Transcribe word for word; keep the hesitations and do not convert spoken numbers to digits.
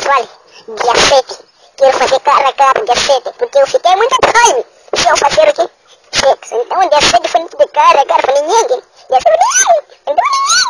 pessoal, dia sete, quero fazer cara a cara dia sete, porque eu fiquei muito time se eu fazer o quê? Sexo. Então dia sete foi de cara a cara, falei, ninguém, dia sete, não, não,